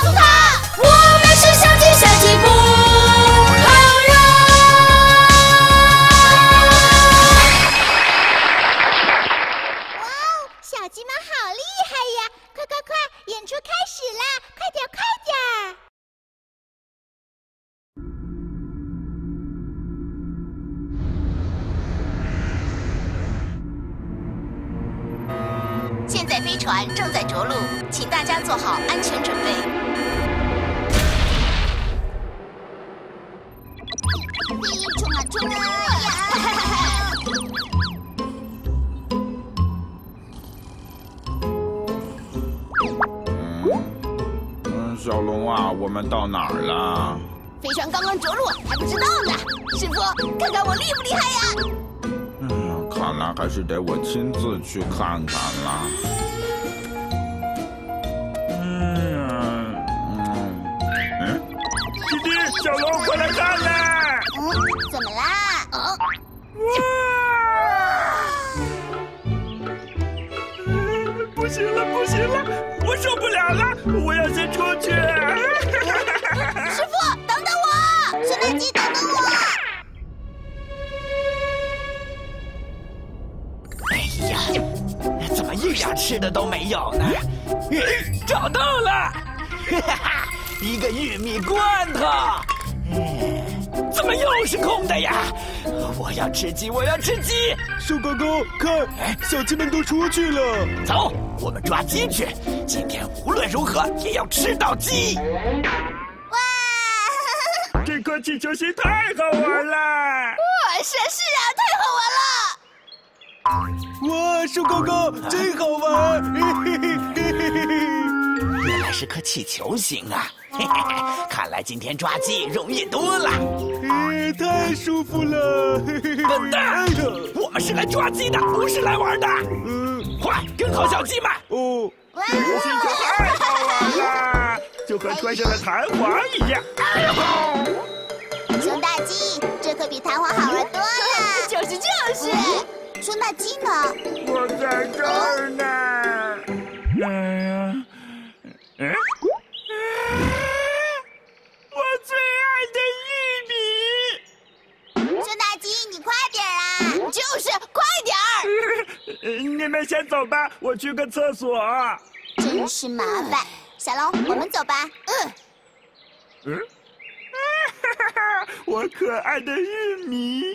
诉他，我们是小鸡小鸡不好惹。 哇哦，小鸡们好厉害呀！快快快，演出开始啦！快点快点！ 现在飞船正在着陆，请大家做好安全准备。 冲啊冲啊呀！ 小龙啊，我们到哪儿了？ 飞船刚刚着陆，还不知道呢。师傅，看看我厉不厉害呀？ 看来还是得我亲自去看看了。 弟弟，小龙过来看啦！ 怎么啦？ 不行了，不行了，我受不了了，我要先出去。 师傅，等等我！圣诞鸡，等等我！ 哎呀，怎么一点吃的都没有呢？找到了，哈哈，一个玉米罐头。怎么又是空的呀？我要吃鸡，我要吃鸡！ 树哥哥，看，小鸡们都出去了。 走，我们抓鸡去。今天无论如何也要吃到鸡。 哇！ 这颗气球鞋太好玩了！ 哇，是啊，太好玩了！ 哇，树哥哥真好玩！ 原来是颗气球形啊！嘿嘿嘿，看来今天抓鸡容易多了。 太舒服了！ 笨蛋，我们是来抓鸡的，不是来玩的。快跟好小鸡们！ 哦， 哇！ 气球太好玩了，就和穿上了弹簧一样。 熊大鸡，这可比弹簧好玩多了。 就是。 熊大鸡呢？ 我在这儿呢。我最爱的玉米。 熊大鸡，你快点啊！ 就是快点儿！ 你们先走吧，我去个厕所。 真是麻烦。小龙，我们走吧。 我可爱的玉米。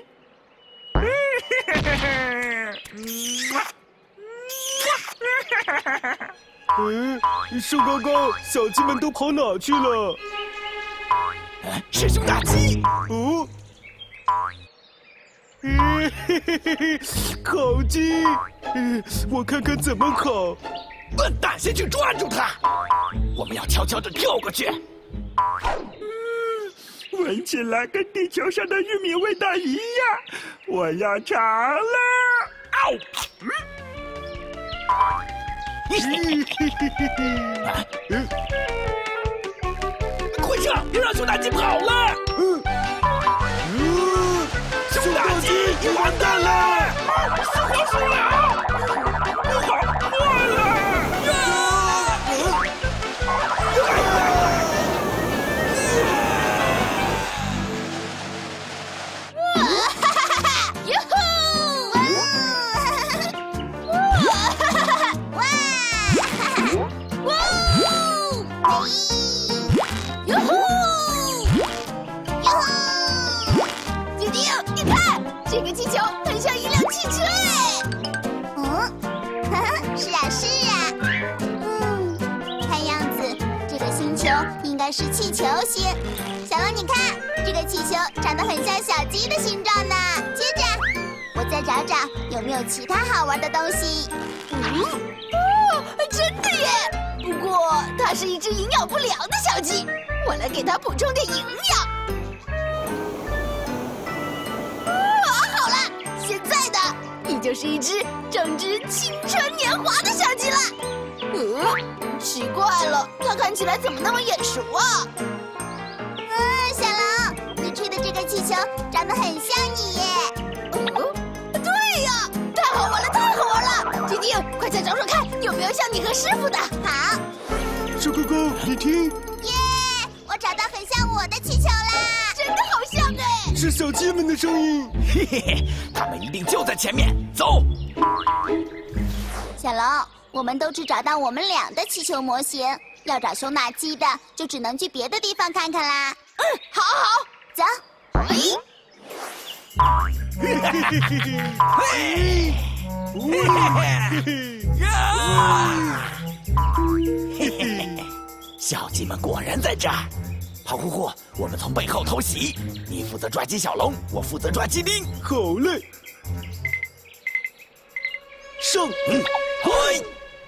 树哥哥，小鸡们都跑哪去了？ 是熊大鸡。 哦。烤鸡，我看看怎么烤。 笨蛋，先去抓住它！我们要悄悄地跳过去。 闻起来跟地球上的玉米味道一样，我要尝了。嗷！ 快撤，别让熊大鸡跑了！熊大鸡，你完蛋了！死活输了！不好，坏了！ 这个气球很像一辆汽车是啊。看样子这个星球应该是气球星。小龙，你看这个气球长得很像小鸡的形状呢。接着，我再找找有没有其他好玩的东西。 真的耶！不过它是一只营养不良的小鸡，我来给它补充点营养。好了，现在的你就是一只正值青春年华的小鸡了。奇怪了，它看起来怎么那么眼熟啊？ 小龙，你吹的这个气球长得很像你耶。 对呀，太好玩了，太好玩了！丁丁，快再找找看，有没有像你和师傅的？ 好。 树哥哥，你听， 是小鸡们的声音。 嘿嘿嘿，他们一定就在前面，走。 小龙，我们都只找到我们俩的气球模型，要找熊大鸡的，就只能去别的地方看看啦。 好好， 走。 小鸡们果然在这儿。胖乎乎，我们从背后偷袭，你负责抓鸡小龙，我负责抓鸡丁。 好嘞，上！ 嘿，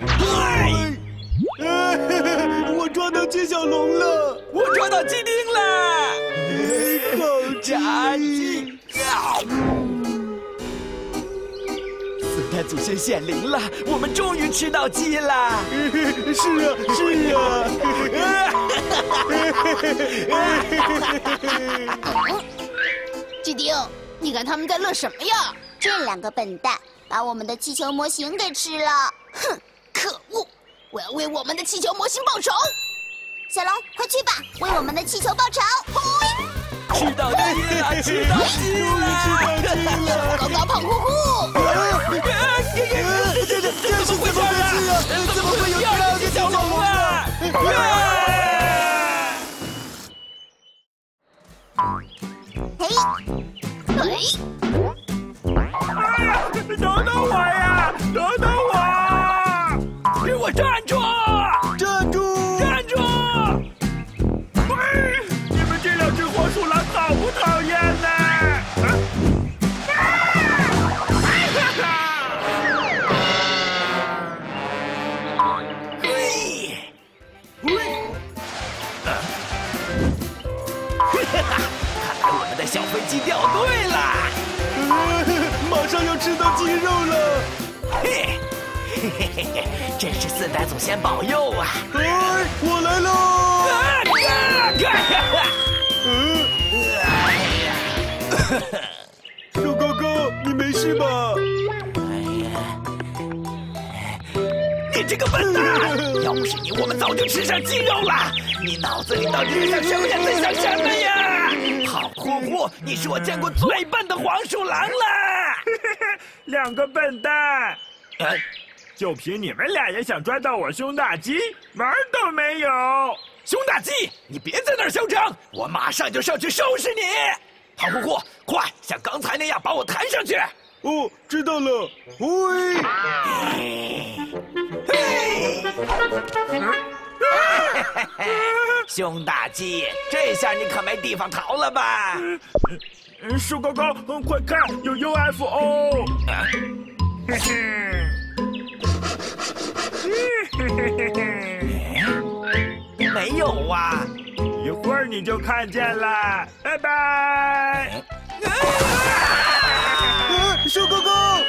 我抓到鸡小龙了， 我抓到鸡丁了。 好炸鸡！四代祖先显灵了，我们终于吃到鸡了。 是啊，是啊。 鸡丁，你看他们在乐什么呀？ 这两个笨蛋把我们的气球模型给吃了。 哼，可恶！我要为我们的气球模型报仇。 小龙，快去吧，为我们的气球报仇！ 吃到鸡了，吃到鸡了！ 高高胖乎乎。 这是怎么回事啊？怎么会有第二只小龙啊？ 等等我呀！等等我！ 给我站住！ 站住！ 站住！ 你们这两只黄鼠狼讨不讨厌呢？ 看来我们的小飞机掉队了。 马上要吃到鸡肉了！ 嘿，嘿嘿嘿嘿，真是四代祖先保佑啊！ 我来喽！瘦高高，你没事吧？ 你这个笨蛋！要不是你，我们早就吃上鸡肉了。你脑子里到底是想什么呀？在想什么呀？胖乎乎，你是我见过最笨的黄鼠狼了。 两个笨蛋，就凭你们俩也想抓到我熊大鸡，门儿都没有！ 熊大鸡，你别在那儿嚣张，我马上就上去收拾你！胖乎乎，快像刚才那样把我弹上去！ 哦，知道了。 熊大鸡，这下你可没地方逃了吧？ 树高高，快看，有 UFO！ 没有啊， 一会儿你就看见了。拜拜。 瘦高高，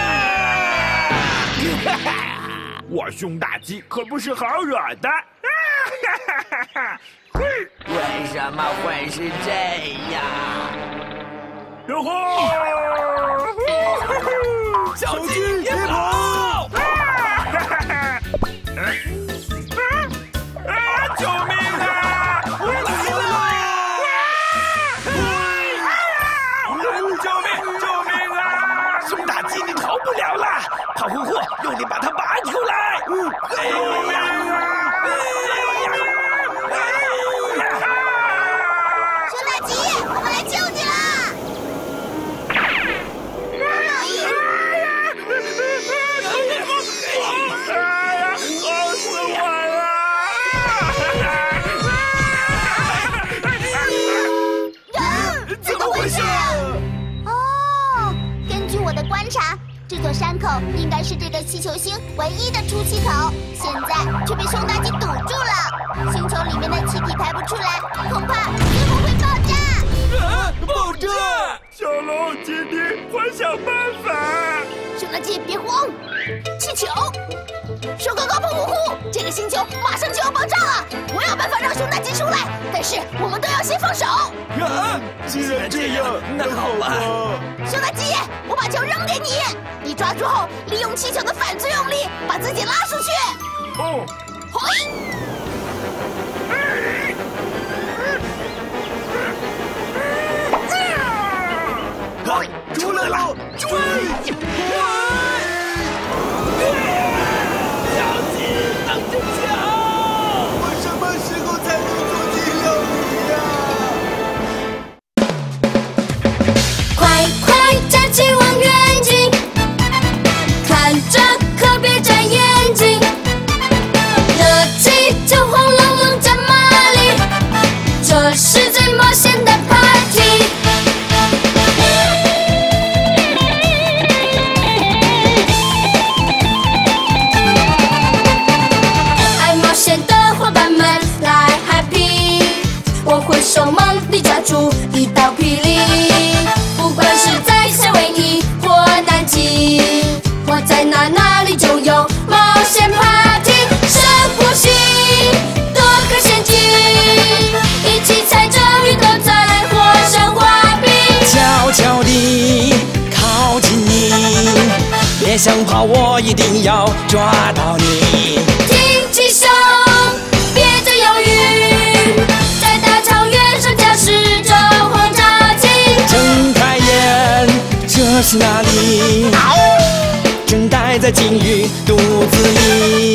我熊大鸡可不是好惹的。 为什么会是这样？ 哟吼！ 小鸡别跑！ 救命啊！我来了！救命！救命啊！ 熊大鸡，你逃不了了！胖乎乎，用力把它拔出来！ 救命啊！ 熊大鸡，我们来救你了！ 好死我了！ 怎么回事？ 哦，根据我的观察，这座山口应该是这个气球星唯一的出气口，现在却被熊大鸡堵住了。星球里面的气体排不出来，恐怕最后会爆炸。 爆炸！ 小龙、吉丁，快想办法！ 熊大鸡别慌，气球，瘦高高胖乎乎，这个星球马上就要爆炸了，我有办法让熊大鸡出来，但是我们都要先放手。 既然这样， 那好吧。 熊大鸡，我把球扔给你，你抓住后利用气球的反作用力把自己拉出去。 哦， 嘿！ 这是最冒险的 party。爱冒险的伙伴们来 happy， 我会手忙地抓住一道霹雳，不管是在夏威夷或南极，我在哪里就有冒险 party。深呼吸，躲开陷阱，一起踩着绿豆在火上滑冰。 悄悄地靠近你，别想跑，我一定要抓到你。 挺起胸，别再犹豫，在大草原上驾驶着轰炸机。 睁开眼，这是哪里？正待在鲸鱼肚子里。